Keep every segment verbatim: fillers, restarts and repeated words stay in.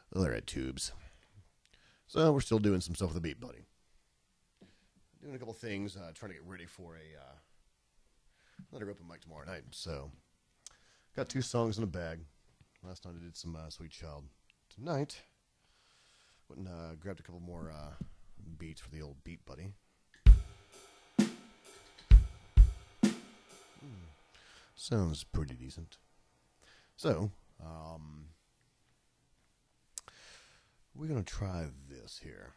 They're at tubes. So we're still doing some stuff with the Beat Buddy. Doing a couple things, uh, trying to get ready for a uh, another open mic tomorrow night. So got two songs in a bag. Last night I did some uh, Sweet Child. Tonight, went and uh, grabbed a couple more uh, beats for the old Beat Buddy. Hmm. Sounds pretty decent. So, um, we're going to try this here.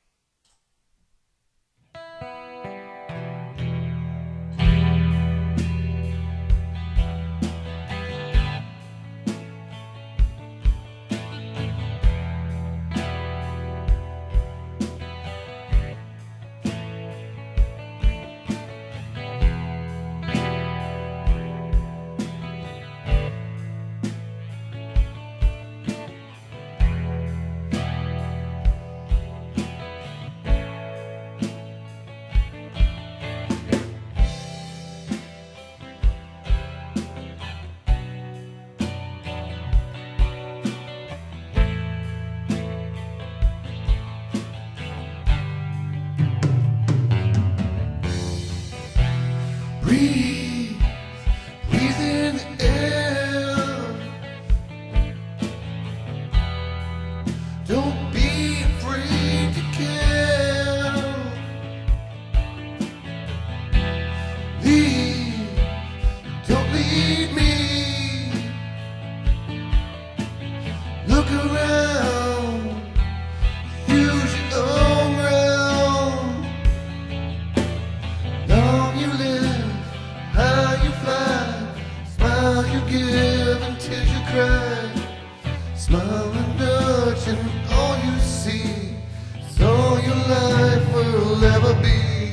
Breathe, breathe in the air. Don't be afraid to care. Leave, don't leave me. Look around, use your own ground. Long you live, how you fly, smile you give and tears you cry. Smile and nudge and all you see is all your life will ever be.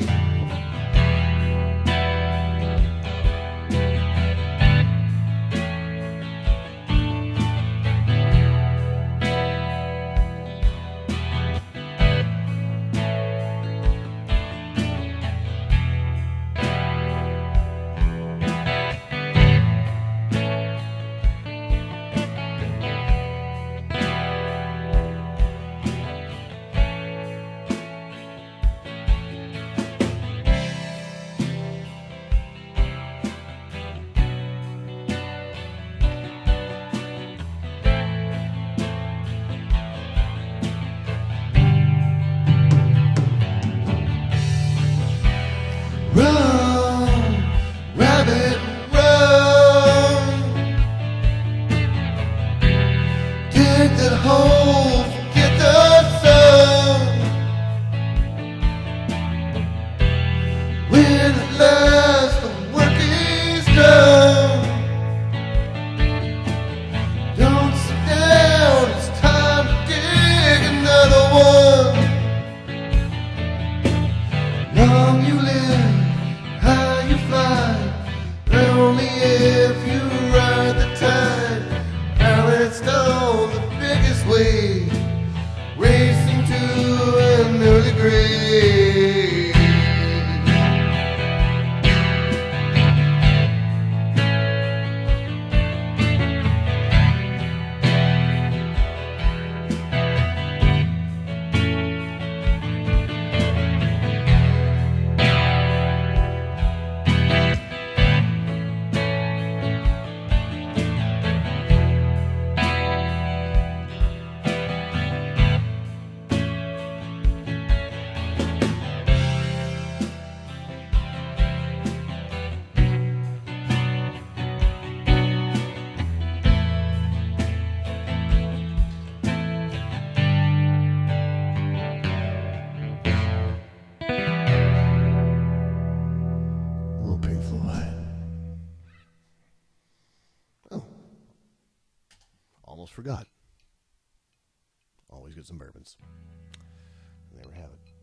Run, rabbit, run. Dig that hole, forget the sun. When at last the work is done, don't sit down, it's time to dig another one. Long you live, how you fly, only if you ride the tide. Balanced on the biggest wave, racing to an early grave. Floyd. Oh, almost forgot. Always get some bourbons. There we have it.